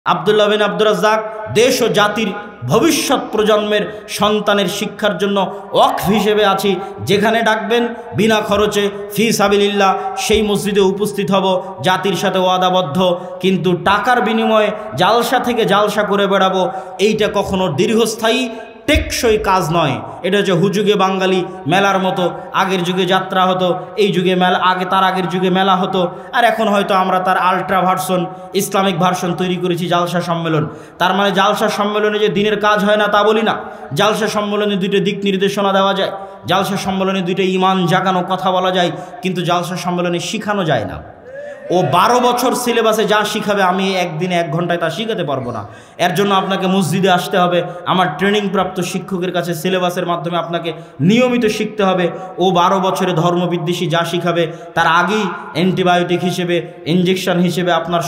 আব্দুল্লাহ বিন আব্দুর রাজ্জাক দেশ ও জাতির ভবিষ্যৎ প্রজন্মের সন্তানের শিক্ষার জন্য ওয়াকফ হিসেবে আছি, যেখানে ডাকবেন বিনা খরচে ফি সাবিলিল্লাহ সেই মসজিদে উপস্থিত হব, জাতির সাথে ওয়াদাবদ্ধ। কিন্তু টাকার বিনিময়ে জালসা থেকে জালসা করে বেড়াবো, এইটা কখনো দীর্ঘস্থায়ী টেকসই কাজ নয়। এটা হচ্ছে হুজুগে বাঙালি মেলার মতো। আগের যুগে যাত্রা হতো, এই যুগে মেলা, তার আগের যুগে মেলা হতো, আর এখন হয়তো আমরা তার আলট্রা ভার্সন, ইসলামিক ভার্সন তৈরি করেছি, জালসা সম্মেলন। তার মানে জালসা সম্মেলনে যে দিনের কাজ হয় না তা বলি না। জালসা সম্মেলনে দুইটা দিক নির্দেশনা দেওয়া যায়, জালসা সম্মেলনে দুইটা ইমান জাগানো কথা বলা যায়, কিন্তু জালসা সম্মেলনে শিখানো যায় না। ও 12 বছর সিলেবাসে যা শিখাবে আমি একদিনে 1 ঘন্টায় তা শিখাতে পারবো না। এর জন্য আপনাকে মসজিদে আসতে হবে, আমার ট্রেনিংপ্রাপ্ত শিক্ষকের কাছে সিলেবাসের মাধ্যমে আপনাকে নিয়মিত শিখতে হবে। ও 12 বছরে ধর্মবিদ্বেষী যা শিখাবে তার আগেই অ্যান্টিবায়োটিক হিসেবে, ইঞ্জেকশন হিসেবে আপনার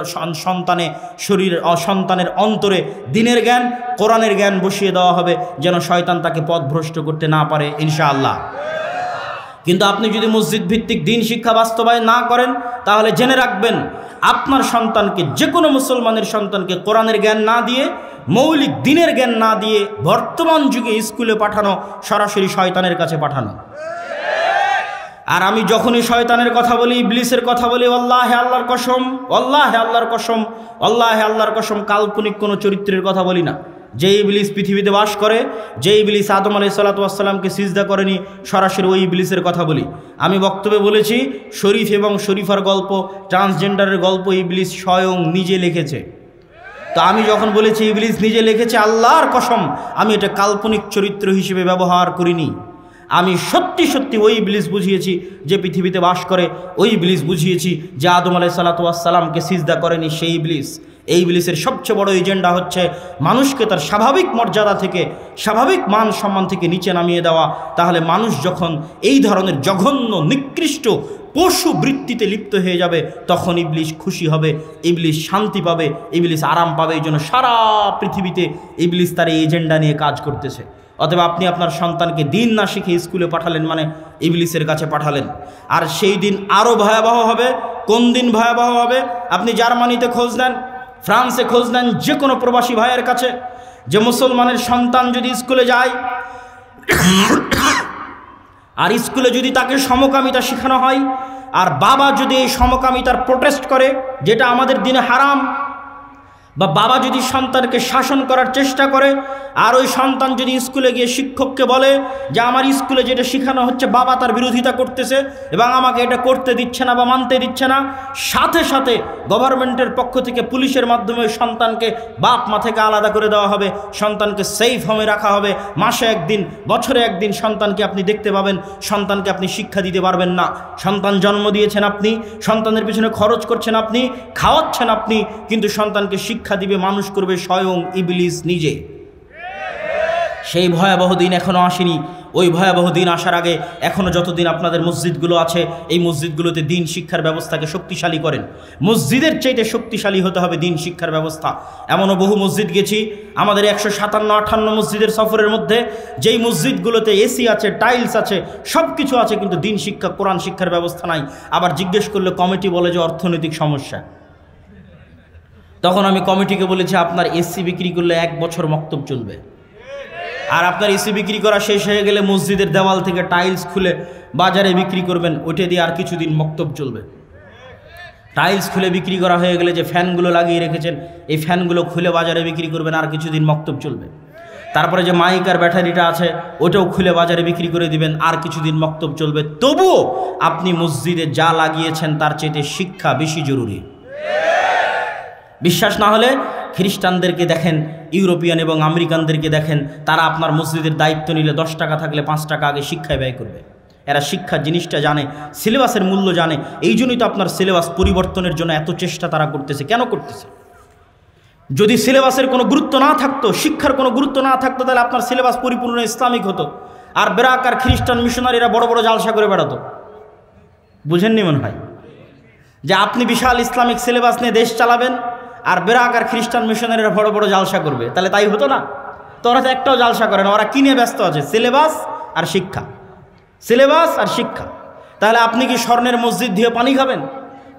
সন্তানের অন্তরে দিনের জ্ঞান, কোরআনের জ্ঞান বসিয়ে দেওয়া হবে, যেন শয়তান তাকে পথভ্রষ্ট করতে না পারে ইনশাআল্লাহ। কিন্তু আপনি যদি মসজিদ ভিত্তিক দিন শিক্ষা বাস্তবায়ন না করেন, তাহলে জেনে রাখবেন আপনার সন্তানকে, যে কোনো মুসলমানের সন্তানকে কোরআনের জ্ঞান না দিয়ে, মৌলিক দিনের জ্ঞান না দিয়ে বর্তমান যুগে স্কুলে পাঠানো সরাসরি শয়তানের কাছে পাঠানো। আর আমি যখনই শয়তানের কথা বলি, ইবলিসের কথা বলি, আল্লাহে আল্লাহর কসম, আল্লাহে আল্লাহর কসম, আল্লাহে আল্লাহর কসম, কাল্পনিক কোনো চরিত্রের কথা বলি না। যে ইবলিস পৃথিবীতে বাস করে, যে ইবলিস আদম আলাইহিস সালাতু ওয়াস সালামকে সিজদা করেনি, সরাসরি ওই ইবলিসের কথা বলি। আমি বক্তব্যে বলেছি শরীফ এবং শরীফার গল্প, ট্রান্সজেন্ডারের গল্প ইবলিস স্বয়ং নিজে লিখেছে। তো আমি যখন বলেছি ইবলিস নিজে লিখেছে, আল্লাহর কসম আমি এটা কাল্পনিক চরিত্র হিসেবে ব্যবহার করিনি। আমি সত্যি সত্যি ওই ইবলিস বুঝিয়েছি যে পৃথিবীতে বাস করে, ওই ইবলিস বুঝিয়েছি যে আদম আলাইহিস সালাতু ওয়াস সালামকে সিজদা করেনি সেই ইবলিস। এই ইবলিসের সবচেয়ে বড় এজেন্ডা হচ্ছে মানুষকে তার স্বাভাবিক মর্যাদা থেকে, স্বাভাবিক মান সম্মান থেকে নিচে নামিয়ে দেওয়া। তাহলে মানুষ যখন এই ধরনের জঘন্য নিকৃষ্ট পশু বৃত্তিতে লিপ্ত হয়ে যাবে, তখন ইবলিস খুশি হবে, ইবলিস শান্তি পাবে, ইবলিস আরাম পাবে। এই জন্য সারা পৃথিবীতে ইবলিস তার এই এজেন্ডা নিয়ে কাজ করতেছে। অতএব আপনি আপনার সন্তানকে দিন না শিখে স্কুলে পাঠালেন মানে ইবলিসের কাছে পাঠালেন। আর সেই দিন আরও ভয়াবহ হবে। কোন দিন ভয়াবহ হবে? আপনি জার্মানিতে খোঁজ নেন, ফ্রান্সে খোঁজ নেন, যে কোনো প্রবাসী ভাইয়ের কাছে, যে মুসলমানের সন্তান যদি স্কুলে যায় আর স্কুলে যদি তাকে সমকামিতা শেখানো হয়, আর বাবা যদি এই সমকামিতার প্রোটেস্ট করে, যেটা আমাদের দিনে হারাম, বা বাবা যদি সন্তানকে শাসন করার চেষ্টা করে, আর ওই সন্তান যদি স্কুলে গিয়ে শিক্ষককে বলে যে আমার স্কুলে যেটা শেখানো হচ্ছে বাবা তার বিরোধিতা করতেছে এবং আমাকে এটা করতে দিচ্ছে না বা মানতে দিচ্ছে না, সাথে সাথে গভর্নমেন্টের পক্ষ থেকে পুলিশের মাধ্যমে ওই সন্তানকে বাপ মা থেকে আলাদা করে দেওয়া হবে, সন্তানকে সেফ হোমে রাখা হবে। মাসে একদিন, বছরে একদিন সন্তানকে আপনি দেখতে পাবেন, সন্তানকে আপনি শিক্ষা দিতে পারবেন না। সন্তান জন্ম দিয়েছেন আপনি, সন্তানের পিছনে খরচ করছেন আপনি, খাওয়াচ্ছেন আপনি, কিন্তু সন্তানকে শিক্ষা দিবে, মানুষ করবে স্বয়ং ইবলিস নিজে। সেই ভয়াবহ দিন এখনও আসেনি। ওই ভয়াবহ দিন আসার আগে এখনও যতদিন আপনাদের মসজিদগুলো আছে, এই মসজিদগুলোতে দিন শিক্ষার ব্যবস্থাকে শক্তিশালী করেন। মসজিদের চাইতে শক্তিশালী হতে হবে দিন শিক্ষার ব্যবস্থা। এমনও বহু মসজিদ গেছি আমাদের 157-58 মসজিদের সফরের মধ্যে, যেই মসজিদগুলোতে এসি আছে, টাইলস আছে, সব কিছু আছে, কিন্তু দিন শিক্ষা, কোরআন শিক্ষার ব্যবস্থা নাই। আবার জিজ্ঞেস করলে কমিটি বলে যে অর্থনৈতিক সমস্যা। তখন আমি কমিটিকে বলেছি আপনার এসি বিক্রি করলে 1 বছর মক্তব চলবে, আর আপনার এসি বিক্রি করা শেষ হয়ে গেলে মসজিদের দেওয়াল থেকে টাইলস খুলে বাজারে বিক্রি করবেন, ওইটা দিয়ে আর কিছুদিন মক্তব চলবে। টাইলস খুলে বিক্রি করা হয়ে গেলে যে ফ্যানগুলো লাগিয়ে রেখেছেন, এই ফ্যানগুলো খুলে বাজারে বিক্রি করবেন, আর কিছুদিন মক্তব চলবে। তারপরে যে মাইক আর ব্যাটারিটা আছে ওটাও খুলে বাজারে বিক্রি করে দিবেন, আর কিছুদিন মক্তব চলবে। তবুও আপনি মসজিদে যা লাগিয়েছেন তার চাইতে শিক্ষা বেশি জরুরি। বিশ্বাস না হলে খ্রিস্টানদেরকে দেখেন, ইউরোপিয়ান এবং আমেরিকানদেরকে দেখেন, তারা আপনার মসজিদের দায়িত্ব নিলে 10 টাকা থাকলে 5 টাকা আগে শিক্ষায় ব্যয় করবে। এরা শিক্ষা জিনিসটা জানে, সিলেবাসের মূল্য জানে। এই জন্যই তো আপনার সিলেবাস পরিবর্তনের জন্য এত চেষ্টা তারা করতেছে। কেন করতেছে? যদি সিলেবাসের কোনো গুরুত্ব না থাকতো, শিক্ষার কোনো গুরুত্ব না থাকতো, তাহলে আপনার সিলেবাস পরিপূর্ণ ইসলামিক হতো। আর বেরাক আর খ্রিস্টান মিশনারিরা বড় বড় জালসা করে বেড়াতো। বুঝেননি মনে হয় যে আপনি বিশাল ইসলামিক সিলেবাস নিয়ে দেশ চালাবেন, আর বেরাক আর খ্রিস্টান মিশনারিরা বড় বড় জালসা করবে, তাহলে তাই হতো না? তো ওরা তো একটাও জালসা করে না, ওরা কি নিয়ে ব্যস্ত আছে? সিলেবাস আর শিক্ষা, সিলেবাস আর শিক্ষা। তাহলে আপনি কি স্বর্ণের মসজিদ দিয়ে পানি খাবেন?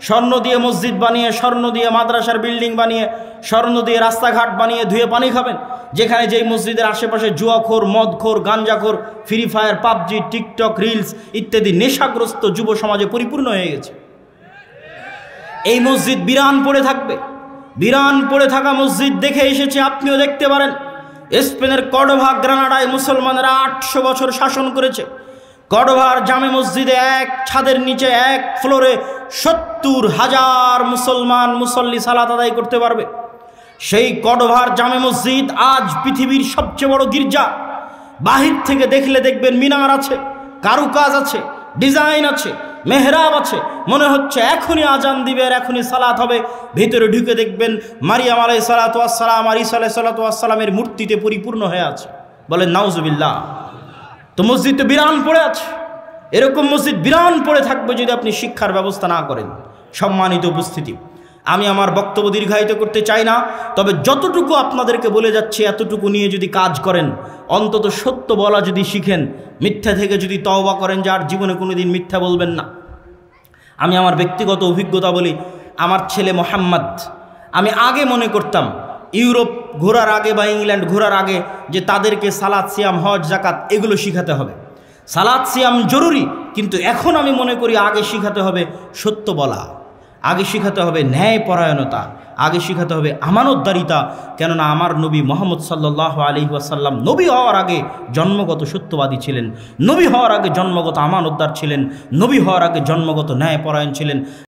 স্বর্ণ দিয়ে মসজিদ বানিয়ে, স্বর্ণ দিয়ে মাদ্রাসার বিল্ডিং বানিয়ে, স্বর্ণ দিয়ে রাস্তাঘাট বানিয়ে ধুয়ে পানি খাবেন, যেখানে যেই মসজিদের আশেপাশে জুয়াখোর, মদখোর, গাঞ্জাখোর, Free Fire, PUBG, TikTok, reels ইত্যাদি নেশাগ্রস্ত যুব সমাজে পরিপূর্ণ হয়ে গেছে। এই মসজিদ বিরান পড়ে থাকবে। বিরান পড়ে থাকা মসজিদ দেখে এসেছে, আপনিও দেখতে পারেন। স্পেনের কর্ডোভা গ্রানাডায় মুসলমানেরা 800 বছর শাসন করেছে। কর্ডোভার জামে মসজিদে এক ছাদের নিচে এক ফ্লোরে 70,000 মুসলমান মুসল্লি সালাত আদায় করতে পারবে। সেই কর্ডোভার জামে মসজিদ আজ পৃথিবীর সবচেয়ে বড় গির্জা। বাহির থেকে দেখলে দেখবেন মিনার আছে, কারুকাজ আছে, ডিজাইন আছে, মেহরাব আছে, মনে হচ্ছে এখনই আজান দিবে আর এখনই সালাত হবে। ভিতরে ঢুকে দেখবেন মারিয়াম আলাইহিস সালাতু ওয়াস সালাম আর ঈসা আলাইহিস সালাতু ওয়াস সালামের মূর্তিতে পরিপূর্ণ হয়ে আছে। বলেন নাউজুবিল্লাহ। তো মসজিদ তো বিরান পড়ে আছে। এরকম মসজিদ বিরান পড়ে থাকবে যদি আপনি শিক্ষার ব্যবস্থা না করেন। সম্মানিত উপস্থিতি, আমি আমার বক্তব্য দীর্ঘায়িত করতে চাই না, তবে যতটুকু আপনাদেরকে বলে যাচ্ছে এতটুকু নিয়ে যদি কাজ করেন, অন্তত সত্য বলা যদি শিখেন, মিথ্যা থেকে যদি তওবা করেন যে আর জীবনে কোনোদিন মিথ্যা বলবেন না। আমি আমার ব্যক্তিগত অভিজ্ঞতা বলি, আমার ছেলে মোহাম্মদ, আমি আগে মনে করতাম ইউরোপ ঘোরার আগে বা ইংল্যান্ড ঘোরার আগে যে তাদেরকে সালাত, সিয়াম, হজ, জাকাত এগুলো শিখাতে হবে। সালাত সিয়াম জরুরি, কিন্তু এখন আমি মনে করি আগে শিখাতে হবে সত্য বলা, আগে শিখাতে হবে ন্যায়পরায়ণতা, আগে শিখাতে হবে আমানতদারিতা। কেননা আমার নবী মুহাম্মদ সাল্লাল্লাহু আলাইহি ওয়াসাল্লাম নবী হওয়ার আগে জন্মগত সত্যবাদী ছিলেন, নবী হওয়ার আগে জন্মগত আমানতদার ছিলেন, নবী হওয়ার আগে জন্মগত ন্যায়পরায়ণ ছিলেন।